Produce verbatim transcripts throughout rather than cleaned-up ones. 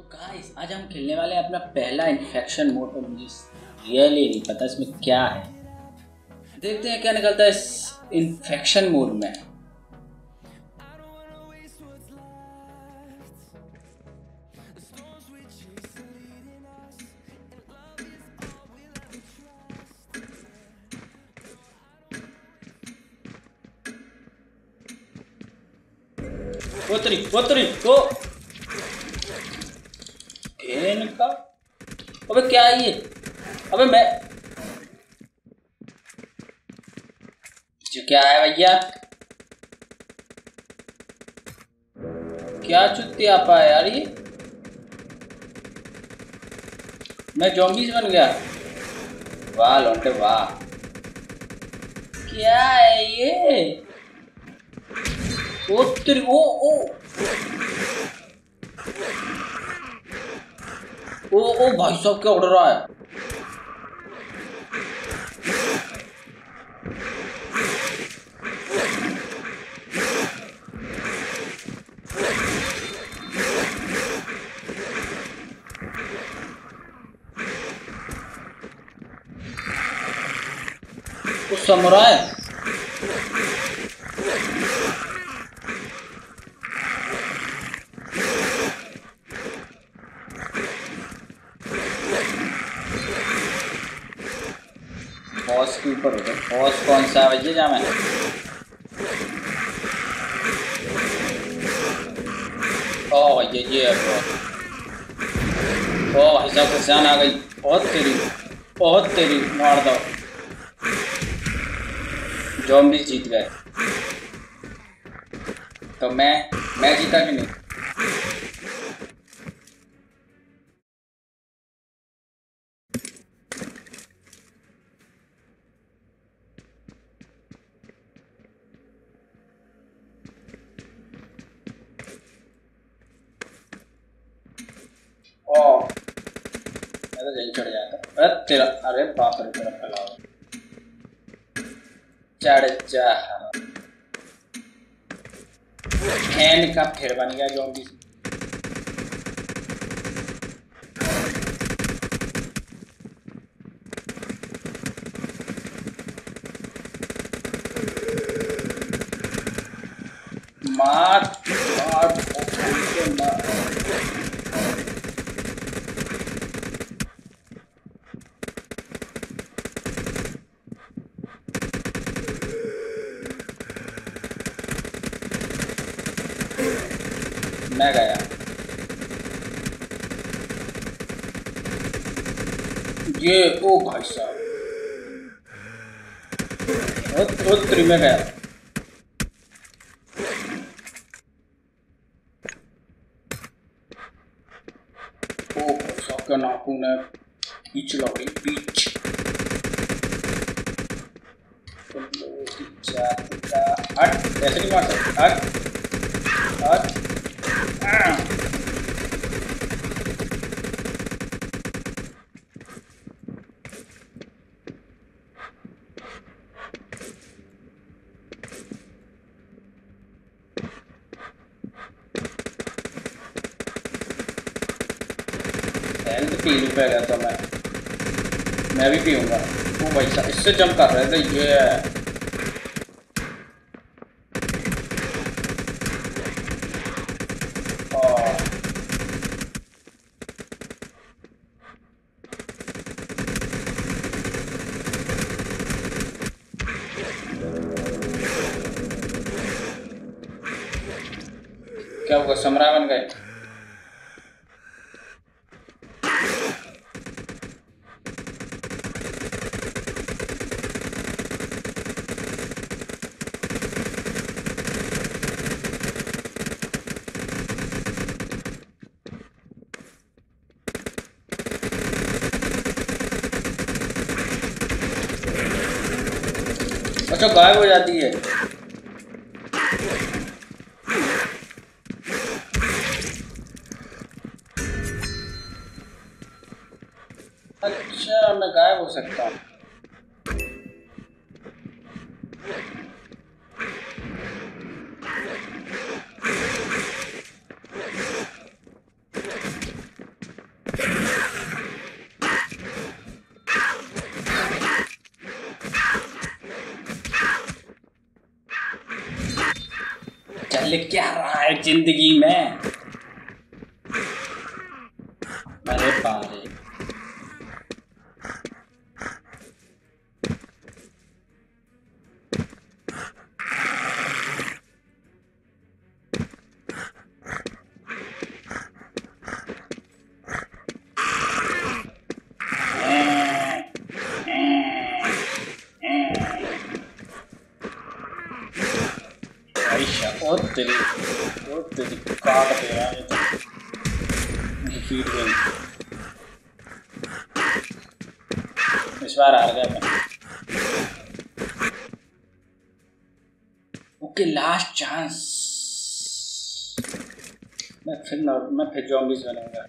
Guys आज हम खेलने वाले हैं अपना पहला इन्फेक्शन मोड पर। मुझे रियली नहीं पता इसमें क्या है, देखते हैं क्या निकलता है इस इन्फेक्शन मोड में। वो तरी वो तरी वो इनका अबे क्या है ये? अबे मैं जो क्या है भैया, क्या चुत्ती आपा है यार ये? मैं ज़ॉम्बीज़ बन गया। वाह लौंडे वाह, क्या है ये? ओ तेरी ओ ओ ओ ओ भाई साहब क्या उड़ रहा है? कुछ समुराई बॉस के ऊपर होगा। बॉस कौन सा है भैया? जा मैं ओ भैया ये है। ओ भाई साहब पहचान आ गई। बहुत तेरी बहुत तेरी मार दो। ज़ॉम्बी जीत गए तो मैं मैं जीता कि नहीं? ओ मैं तो यहीं चढ़ जाता। अरे तेरा अरे बाप रे तेरा फैलाओ चढ़ जा। फैन का फिर बन गया ज़ॉम्बी। मार मार मार। मैं गया। ये ओ भाई साहब उत्तरी में गया। ओ भाई साहब का नाखून है, पीछ लग गई पीछ। हट ऐसे नहीं मार सकते। हट हट हेल्थ पी लूँ पहले तो मैं मैं भी पीऊँगा। वो भाई साहब इससे जंप कर रहे थे ये। क्या हुआ? समरा बन गए। अच्छा गायब हो जाती है। अच्छा मैं गायब हो सकता हूँ। चल क्या रहा है जिंदगी में। अरे पारे और तेरी और तेरी काट दे रहा है फीट गई। इस बार हार गया मैं। Okay last chance. मैं फिर मैं फिर ज़ॉम्बीज़ बनूंगा।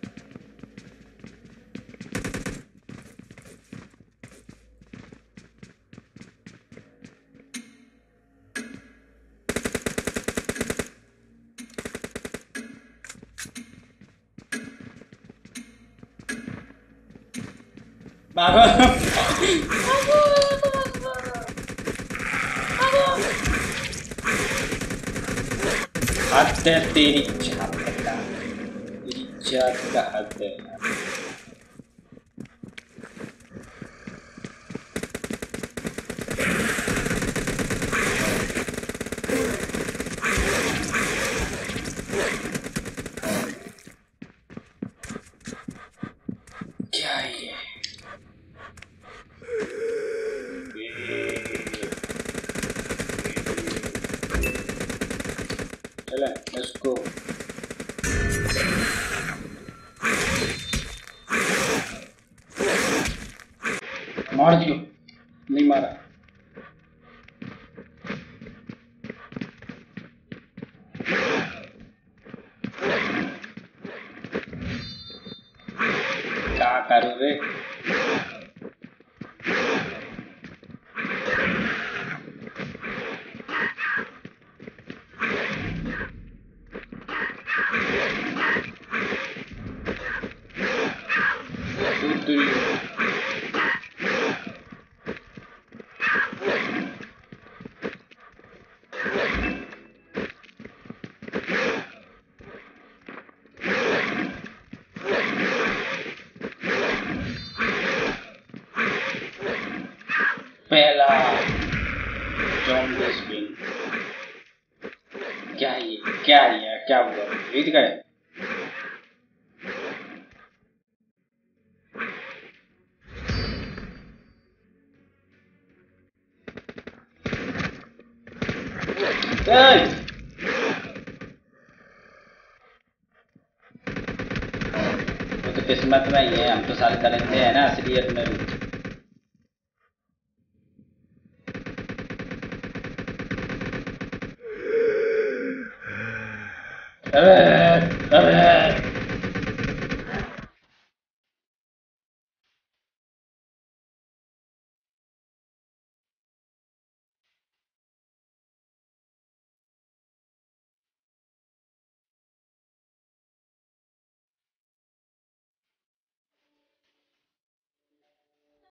भागो हद है तेरी जात का, तेरी जात का हद है। क्या ये चले इसको मार दियो। नहीं मारा। क्या करूं रे। पहला ज़ॉम्बी स्पिन। क्या ये क्या ये क्या हुआ जीत गए। वो तो किस्मत में ही है। हम तो साले दरिंदे हैं ना असलियत में भी। अबे अबे